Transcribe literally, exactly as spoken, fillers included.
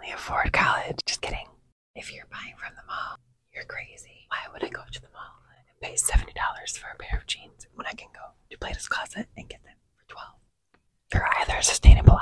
only afford college. Just kidding. If you're buying from the mall, you're crazy. Why would I go to the mall and pay seventy dollars for a pair of jeans when I can go to Plato's Closet and get them for twelve dollars? They're either sustainable